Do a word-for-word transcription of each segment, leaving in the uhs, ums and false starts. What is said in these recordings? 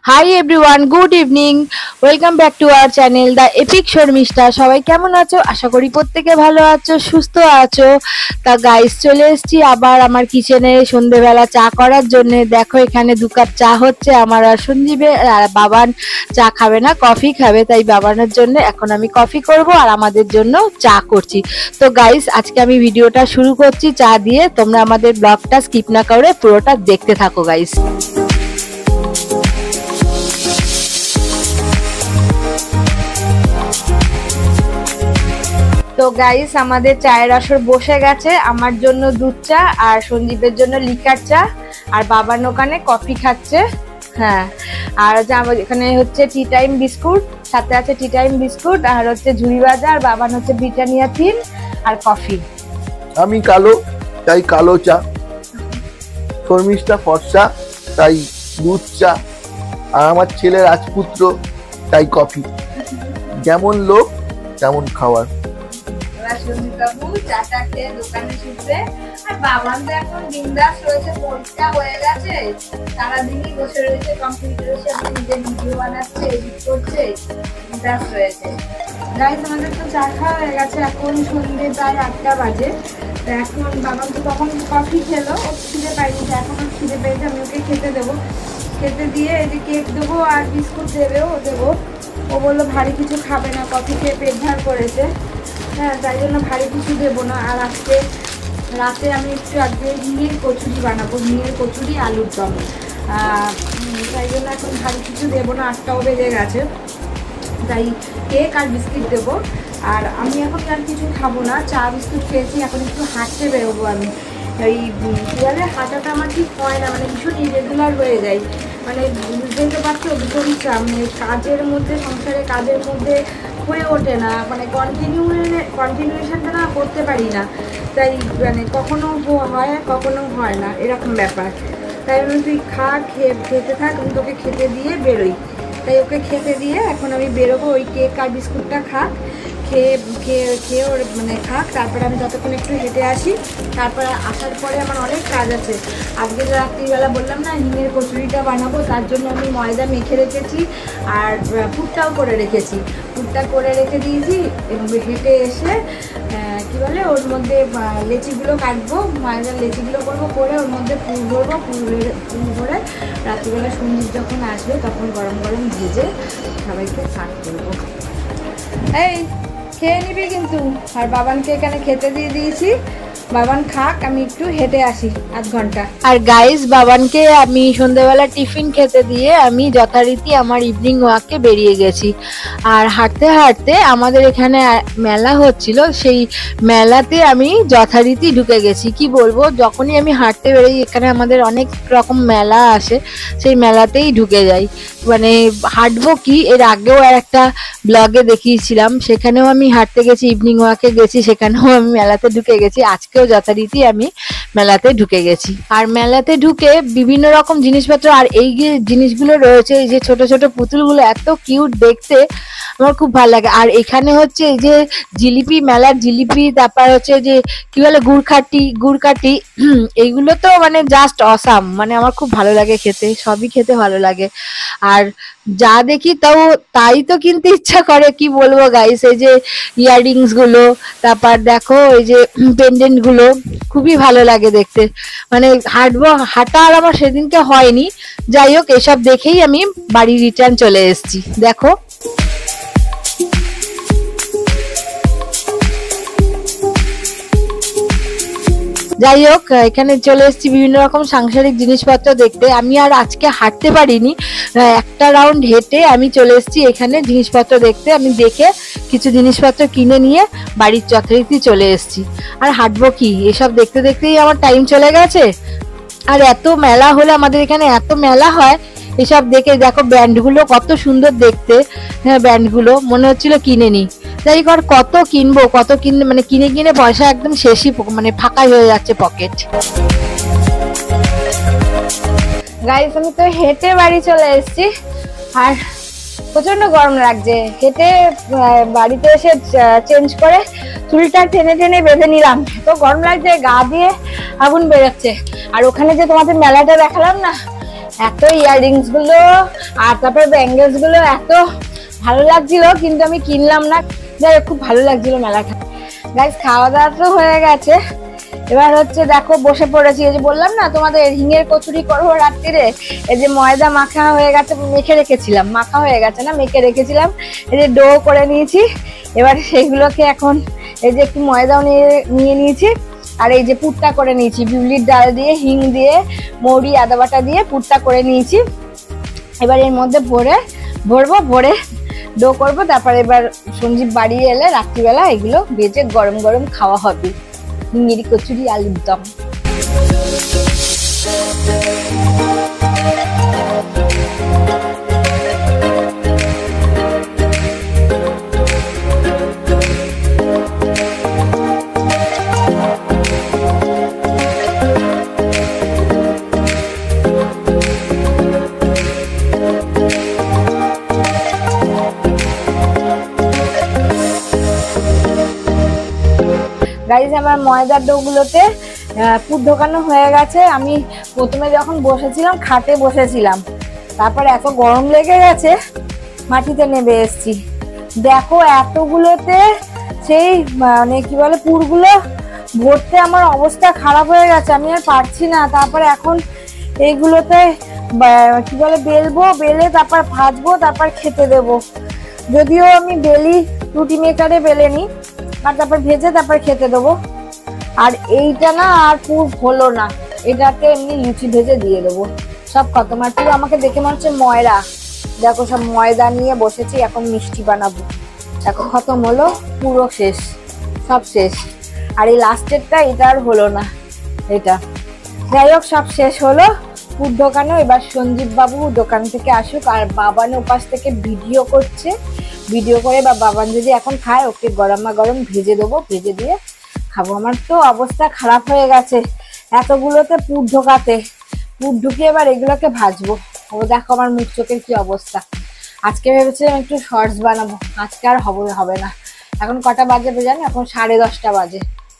High everyone, good evening. Welcome back to our channel the epic Sharmishtha. সবাই কেমন আছো? আশা করি প্রত্যেকে ভালো আছো, সুস্থ আছো। তা গাইস, চলে এসেছি আবার আমার কিচেনে সন্ধেবেলা চা করার জন্য। দেখো এখানে দু কাপ চা হচ্ছে আমার আর সঞ্জীবের। আর বাবান চা খাবে না, কফি খাবে, তাই বাবানের জন্য এখন আমি কফি করব আর আমাদের জন্য চা করছি। তো গাইস, আজকে আমি ভিডিওটা শুরু করছি চা দিয়ে। তোমরা আমাদের ব্লগটা স্কিপ না করে পুরোটা দেখতে থাকো গাইস। তো গাইস, আমাদের চায়ের আসর বসে গেছে। আমার জন্য দুধ চা আর সঞ্জীবের জন্য লিকার চা, আর বাবার ওখানে কফি খাচ্ছে। হ্যাঁ, আর এখানে হচ্ছে টি টাইম বিস্কুট, সাথে আছে টি টাইম বিস্কুট, আর হচ্ছে ঝুড়ি ভাজা, আর বাবার হচ্ছে ব্রিটানিয়া থিন আর কফি। আমি কালো, তাই কালো চা। শর্মিষ্ঠা ফর্সা, তাই দুধ চা। আর আমার ছেলে রাজপুত্র, তাই কফি। যেমন লোক তেমন খাওয়ার। বাবু চাটা খেয়ে দোকানে ছুটবে, আর বাবান তো এখন বিন্দাস রয়েছে, পরীক্ষা হয়ে গেছে, সারাদিনই বসে রয়েছে কম্পিউটারের সামনে, নিজে ভিডিও বানাচ্ছে, এডিট করছে, বিন্দাস রয়েছে। গাইস, আমাদের তো চা খাওয়া হয়ে গেছে, এখন সন্ধ্যে প্রায় আটটা বাজে। তো এখন বাবান তো তখন কফি খেলো, ও খিদে পাইনি, এখন ওর খিদে পেয়েছে, আমি ওকে খেতে দেবো। খেতে দিয়ে এই যে কেক দেবো আর বিস্কুট দেবেও দেবো। ও বললো ভারী কিছু খাবে না, কফি খেয়ে পেট ভার করেছে। হ্যাঁ, তাই জন্য ভারী কিছু দেবো না। আর আজকে রাতে আমি একটু আজকে হিঙের কচুরি বানাবো, হিঙের কচুরি আলুর দম। তাই জন্য এখন ভারী কিছু দেবো না, আটটাও বেজে গেছে, তাই কেক আর বিস্কিট দেবো। আর আমি এখন আর কিছু খাবো না, চা বিস্কুট খেয়েছি, এখন একটু হাঁটতে বেরোবো আমি। ওই কী বলে, হাঁটাটা আমার ঠিক হয় না, মানে ভীষণ ইরেগুলার হয়ে যায়। মানে বুঝতেই তো পারছো, ভীষণ মানে কাজের মধ্যে, সংসারে কাজের মধ্যে হয়ে ওঠে না, মানে কন্টিনিউ কন্টিনিউশনটা না করতে পারি না। তাই মানে কখনো হয় কখনো হয় না, এরকম ব্যাপার। তাই আমি তুই খা, খেয়ে খেতে থাক, আমি তোকে খেতে দিয়ে বেরোই। তাই ওকে খেতে দিয়ে এখন আমি বেরোবো। ওই কেক আর বিস্কুটটা খাক, খেয়ে খেয়ে খেয়ে ওর মানে খাক, তারপরে আমি যতক্ষণ একটু হেঁটে আসি। তারপরে আসার পরে আমার অনেক কাজ আছে। আজকে যে রাত্রিবেলা বললাম না হিঙের কচুরিটা বানাবো, তার জন্য আমি ময়দা মেখে রেখেছি আর পুরটাও করে রেখেছি। পুরটা করে রেখে দিয়েছি, এবং হেঁটে এসে কী বলে ওর মধ্যে লেচিগুলো কাটবো, ময়দার লেচিগুলো করবো, করে ওর মধ্যে পুর ভরবো, পুর পুর ভরে রাত্রিবেলা সঞ্জীব যখন আসবে তখন গরম গরম ভেজে সবাইকে সার্ভ করবো। এই খেয়ে নিবি কিন্তু। আর বাবানকে এখানে খেতে দিয়ে দিয়েছি, বাবান খাক, আমি একটু হেঁটে আসি আধ ঘন্টা। আর গাইস, বাবানকে আমি সন্ধ্যাবেলা টিফিন খেতে দিয়ে আমি যথারীতি আমার ইভিনিং ওয়াকে বেরিয়ে গেছি। আর হাঁটতে হাঁটতে আমাদের এখানে মেলা হচ্ছিল, সেই মেলাতে আমি যথারীতি ঢুকে গেছি। কি বলবো, যখনই আমি হাঁটতে বেরোই, এখানে আমাদের অনেক রকম মেলা আসে, সেই মেলাতেই ঢুকে যাই। মানে হাঁটবো কি, এর আগেও আর একটা ব্লগে দেখিয়েছিলাম, সেখানেও আমি হাঁটতে গেছি, ইভিনিং ওয়াকে গেছি, সেখানেও আমি মেলাতে ঢুকে গেছি। আজকেও যথারীতি আমি মেলাতে ঢুকে গেছি। আর মেলাতে ঢুকে বিভিন্ন রকম জিনিসপত্র, আর এই যে জিনিসগুলো রয়েছে, এই যে ছোট ছোট পুতুলগুলো, এত কিউট দেখতে, আমার খুব ভালো লাগে। আর এখানে হচ্ছে এই যে জিলিপি, মেলার জিলিপি, তারপর হচ্ছে যে কি বলে গুড়খাটি, গুড়কাটি, এইগুলো তো মানে জাস্ট অসাম, মানে আমার খুব ভালো লাগে খেতে, সবই খেতে ভালো লাগে। আর যা দেখি তাও তাই তো কিনতে ইচ্ছা করে, কি বলবো গাইস। এই যে ইয়াররিংস গুলো, তারপর দেখো এই যে পেন্ডেন্ট গুলো, খুবই ভালো লাগে দেখতে। মানে হাঁটবো, হাঁটা আর আমার সেদিনকে হয়নি। যাই হোক, এসব দেখেই আমি বাড়ি রিটার্ন চলে এসেছি। দেখো, যাই হোক, এখানে চলে এসেছি বিভিন্ন রকম সাংসারিক জিনিসপত্র দেখতে। আমি আর আজকে হাঁটতে পারিনি, একটা রাউন্ড হেঁটে আমি চলে এসেছি এখানে জিনিসপত্র দেখতে। আমি দেখে কিছু জিনিসপত্র কিনে নিয়ে বাড়ির যথারীতি চলে এসেছি। আর হাঁটবো কি, এসব দেখতে দেখতেই আমার টাইম চলে গেছে। আর এত মেলা হলে, আমাদের এখানে এত মেলা হয়, এসব দেখে দেখো ব্যান্ডগুলো কত সুন্দর দেখতে। হ্যাঁ, ব্যান্ডগুলো মনে হচ্ছিল কিনে নিই। যাই হোক, কত কিনবো, কত কিনে মানে কিনে কিনে পয়সা একদম শেষই, মানে ফাঁকাই হয়ে যাচ্ছে পকেট। গাইস, আমি তো হেঁটে বাড়ি চলে এসেছি, আর প্রচন্ড গরম লাগছে। হেঁটে বাড়িতে এসে চেঞ্জ করে চুলটা টেনে টেনে বেঁধে নিলাম, তো গরম লাগছে, গা দিয়ে আগুন বেরোচ্ছে। আর ওখানে যে তোমাদের মেলাটা দেখালাম না, এত ইয়াররিংস গুলো আর তারপরে ব্যাঙ্গেলস গুলো এত ভালো লাগছিল, কিন্তু আমি কিনলাম না। যাই খুব ভালো লাগছিল মেলাটা। গাইস খাওয়া দাওয়া তো হয়ে গেছে, এবার হচ্ছে দেখো বসে পড়েছি। এই যে বললাম না তোমাদের হিঙের কচুরি করবো রাত্রিরে, এই যে ময়দা মাখা হয়ে গেছে, মেখে রেখেছিলাম, মাখা হয়ে গেছে না মেখে রেখেছিলাম, এই যে ডো করে নিয়েছি। এবার সেইগুলোকে এখন এই যে একটু ময়দাও নিয়ে নিয়ে নিয়েছি, আর এই যে পুরটা করে নিয়েছি বিউলির ডাল দিয়ে, হিং দিয়ে, মৌরি, আদা বাটা দিয়ে পুরটা করে নিয়েছি। এবার এর মধ্যে ভরে ভরবো, ভরে ডো করবো। তারপর এবার সঞ্জীব বাড়ি এলে রাত্রিবেলা এগুলো ভেজে গরম গরম খাওয়া হবে। হিঙের কচুরি, আলুর দম। গাইজ আমার ময়দার ডোগুলোতে পুর ঢোকানো হয়ে গেছে। আমি প্রথমে যখন বসেছিলাম খাটে বসেছিলাম, তারপর এত গরম লেগে গেছে মাটিতে নেমে এসছি। দেখো এতগুলোতে সেই মানে কি বলে পুরগুলো ভরতে আমার অবস্থা খারাপ হয়ে গেছে, আমি আর পারছি না। তারপরে এখন এইগুলোতে কি বলে বেলবো, বেলে তারপর ভাজবো, তারপর খেতে দেবো। যদিও আমি বেলি রুটি মেকারে বেলে নি, আর তারপর ভেজে তারপর খেতে দেবো। আর এইটা না আর পুর হলো না, এটাকে এমনি লুচি ভেজে দিয়ে দেবো। সব খতম। আর পুরো আমাকে দেখে মনে হচ্ছে ময়রা। দেখো সব ময়দা নিয়ে বসেছি, এখন মিষ্টি বানাবো। দেখো খতম হলো, পুরো শেষ, সব শেষ। আর এই লাস্টেরটা এটা আর হলো না, এটা যাই হোক সব শেষ হলো পুর ঢোকানো। এবার সঞ্জীব বাবু দোকান থেকে আসুক, আর বাবান ওপাশ থেকে ভিডিও করছে। ভিডিও করে বা বাবান যদি এখন খায়, ওকে গরমা গরম ভেজে দেবো, ভেজে দিয়ে খাবো। আমার তো অবস্থা খারাপ হয়ে গেছে এতগুলোতে পুর ঢোকাতে। পুর ঢুকিয়ে এবার এগুলোকে ভাজবো। ও দেখো আমার মুখ চোখের কি অবস্থা। আজকে ভেবেছিলাম একটু শর্টস বানাবো, আজকে আর হবে হবে না। এখন কটা বাজে জানো? এখন সাড়ে দশটা বাজে।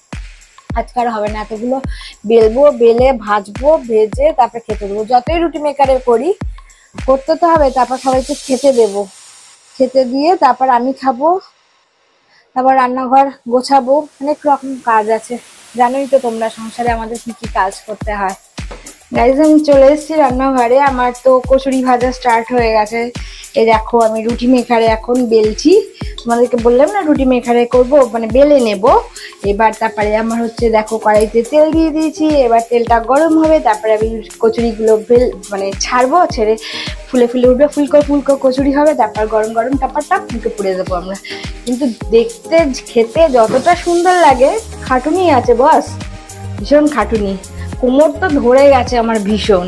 আজকে আর হবে না, এতগুলো বেলবো, বেলে ভাজবো, ভেজে তারপরে খেতে দেবো। যতই রুটি মেকারে করি, করতে তো হবে, তারপর সবাইকে খেতে দেবো। খেতে দিয়ে তারপর আমি খাবো, তারপর রান্নাঘর গোছাবো, অনেক রকম কাজ আছে। জানোই তো তোমরা সংসারে আমাদের কি কি কাজ করতে হয়। গাইজ আমি চলে এসেছি রান্নাঘরে, আমার তো কচুরি ভাজা স্টার্ট হয়ে গেছে। এই দেখো আমি রুটি মেকারে এখন বেলছি, তোমাদেরকে বললাম না রুটি মেকারে করব, মানে বেলে নেব। এবার তারপরে আমার হচ্ছে দেখো কড়াইতে তেল দিয়ে দিয়েছি, এবার তেলটা গরম হবে, তারপরে আমি কচুরিগুলো বেল মানে ছাড়বো, ছেড়ে ফুলে ফুলে উঠবে, ফুলকো ফুলকো কচুরি হবে। তারপর গরম গরম টাপারটা ফুলকে পুড়ে দেবো আমরা। কিন্তু দেখতে খেতে যতটা সুন্দর লাগে, খাটুনি আছে বস, ভীষণ খাটুনি। কোমর তো ধরে গেছে আমার ভীষণ।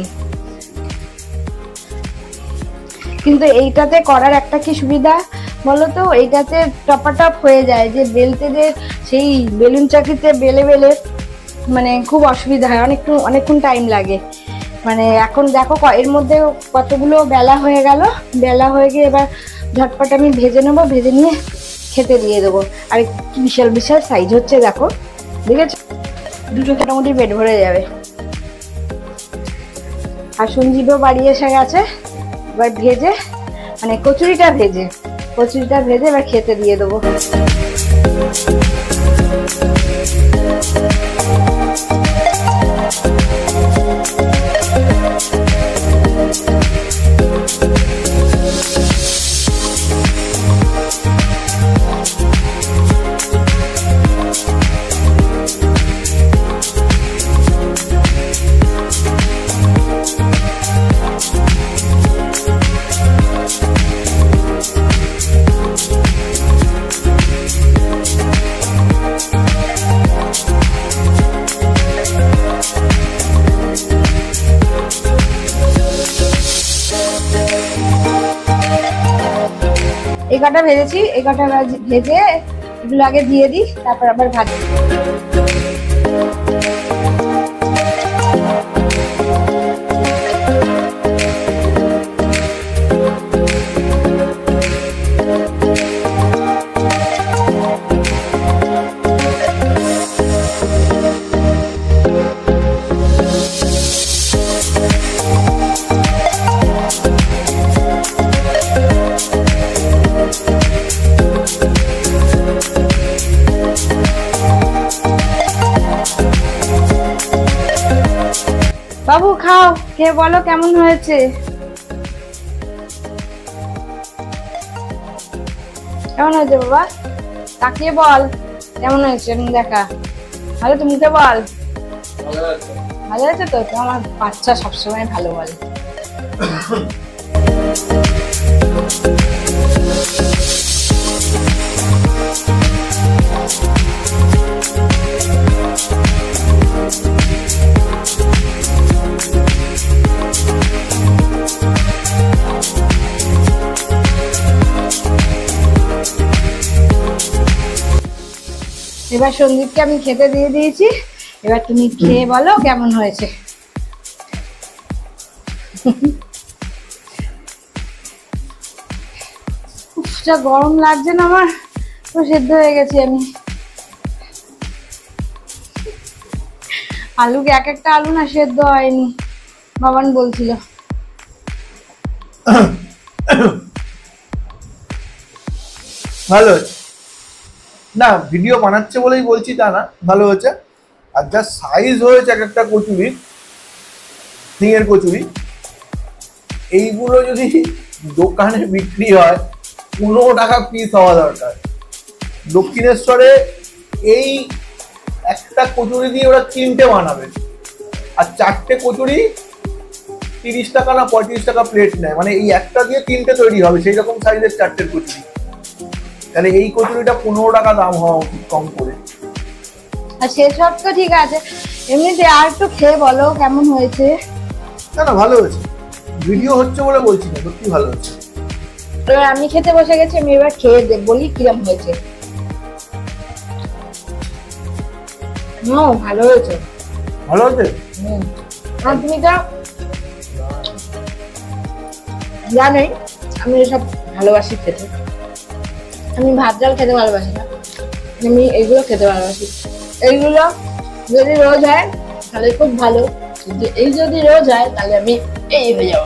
কিন্তু এইটাতে করার একটা কি সুবিধা বলতো, এইটাতে টপাটপ হয়ে যায়। যে বেলতে যে সেই বেলুন চাকিতে বেলে বেলে মানে খুব অসুবিধা হয়, অনেকটু অনেকক্ষণ টাইম লাগে। মানে এখন দেখো এর মধ্যে কতগুলো বেলা হয়ে গেল, বেলা হয়ে গিয়ে এবার ঝটপট আমি ভেজে নেবো, ভেজে নিয়ে খেতে দিয়ে দেবো। আর কি বিশাল বিশাল সাইজ হচ্ছে দেখো, দেখেছো? দুটো মোটামুটি পেট ভরে যাবে। আর সঞ্জীবও বাড়ি এসে গেছে, এবার ভেজে মানে কচুরিটা ভেজে কচুরিটা ভেজে এবার খেতে দিয়ে দেবো। এই কটা ভেজেছি, এই কটা ভেজে এগুলো আগে দিয়ে দিই, তারপর আবার ভাজি। খেয়ে বলো কেমন হয়েছে। কেমন হয়েছে বাবা? তাকিয়ে বল কেমন হয়েছে, দেখা ভালো। তুমি কে বল ভালো হয়েছে তো? আমার বাচ্চা সবসময় ভালো বলে। এবার সন্দীপকে আমি খেতে দিয়ে দিয়েছি, এবার তুমি খেয়ে বলো কেমন হয়েছে। যা গরম লাগছে না আমার, তো সেদ্ধ হয়ে গেছি আমি। আলুকে এক একটা আলু না সেদ্ধ হয়নি, বাবান বলছিল। ভালো হয়েছে না, ভিডিও বানাচ্ছে বলেই বলছি তা না, ভালো হয়েছে। আর যা সাইজ হয়েছে এক একটা কচুরি, সিঙের কচুরি, এইগুলো যদি দোকানে বিক্রি হয় পনেরো টাকা পিস হওয়া দরকার। দক্ষিণেশ্বরে এই একটা কচুরি দিয়ে ওরা তিনটে বানাবে, আর চারটে কচুরি তিরিশ টাকা না পঁয়ত্রিশ টাকা প্লেট নেয়, মানে এই একটা দিয়ে তিনটে তৈরি হবে, সেই রকম সাইজের চারটের কচুরি। তাহলে এই কচুরিটা পনেরো টাকা দাম হওয়া উচিত কম করে। আর সেসব তো ঠিক আছে, এমনিতে আর একটু খেয়ে বলো কেমন হয়েছে। না না ভালো হয়েছে, ভিডিও হচ্ছে বলে বলছি না, সত্যি ভালো হয়েছে। এবার আমি খেতে বসে গেছি, আমি এবার খেয়ে দে বলি কিরম হয়েছে। হুম ভালো হয়েছে, ভালো হয়েছে। হুম আর তুমি তো জানোই আমি এসব ভালোবাসি খেতে, আমি ভাত ডাল খেতে ভালোবাসি না, আমি এইগুলো খেতে ভালোবাসি। এইগুলো যদি রোজ হয় তাহলে খুব ভালো, কিন্তু এই যদি রোজ হয় তাহলে আমি এই হয়ে যাবো।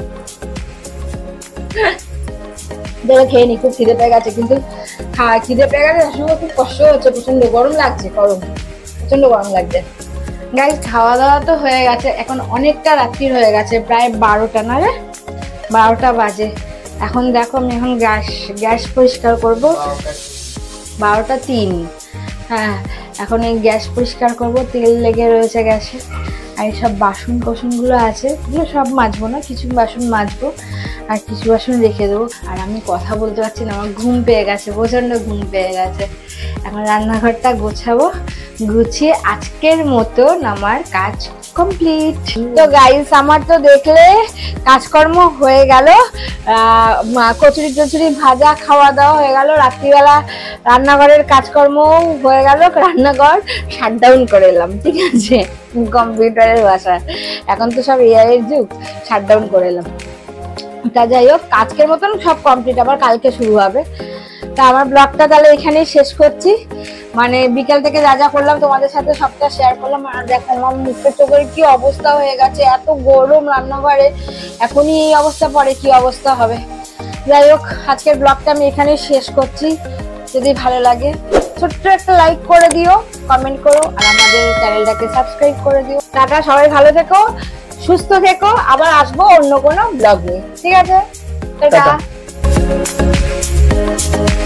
দেখো খেয়ে নি, খুব খিদে পেয়ে গেছে, কিন্তু খিদে পেয়ে গেছে আসলে খুব কষ্ট হচ্ছে, প্রচন্ড গরম লাগছে, গরম প্রচন্ড গরম লাগছে। গাইস খাওয়া দাওয়া তো হয়ে গেছে, এখন অনেকটা রাত্রি হয়ে গেছে, প্রায় বারোটা না রে, বারোটা বাজে। এখন দেখো আমি এখন গ্যাস গ্যাস পরিষ্কার করব, বারোটা তিন। হ্যাঁ এখন এই গ্যাস পরিষ্কার করব, তেল লেগে রয়েছে গ্যাসে, আর এইসব বাসন কোসনগুলো আছে এগুলো সব মাজবো না, কিছু বাসন মাজবো আর কিছু বাসন রেখে দেবো। আর আমি কথা বলতে পারছি না, আমার ঘুম পেয়ে গেছে, প্রচন্ড ঘুম পেয়ে গেছে। এখন রান্নাঘরটা গোছাবো, গুছিয়ে আজকের মতন আমার কাজ কমপ্লিট। তো গাইস আমার তো দেখলে কাজকর্ম হয়ে গেল, কচুরি টচুরি ভাজা খাওয়া দাওয়া হয়ে গেল, রাত্রিবেলা রান্নাঘরের কাজকর্ম হয়ে গেল, রান্নাঘর শাটডাউন করে এলাম, ঠিক আছে, কম্পিউটারের ভাষায়, এখন তো সব এআই এর যুগ, শাটডাউন করে এলাম। তা যাই হোক আজকের মতন সব কমপ্লিট, আবার কালকে শুরু হবে। তা আমার ব্লগটা তাহলে এখানেই শেষ করছি, মানে বিকেল থেকে যা যা করলাম তোমাদের সাথে সবটা শেয়ার করলাম। আর দেখো আমার মুখের চোখের কি অবস্থা হয়ে গেছে, এত গরম রান্নাঘরে, এখনই এই অবস্থা, পরে কি অবস্থা হবে। যাই হোক আজকের ব্লগটা আমি এখানেই শেষ করছি, যদি ভালো লাগে ছোট্ট একটা লাইক করে দিও, কমেন্ট করো, আর আমাদের চ্যানেলটাকে সাবস্ক্রাইব করে দিও। টাটা, সবাই ভালো থেকো, সুস্থ থেকো, আবার আসবো অন্য কোনো ব্লগ নিয়ে, ঠিক আছে, টাটা।